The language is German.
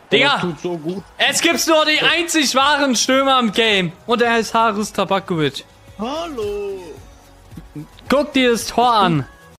Digga, Das tut so gut. es gibt nur den einzig wahren Stürmer im Game. Und er heißt Haris Tabakovic. Hallo. Guck dir das Tor an.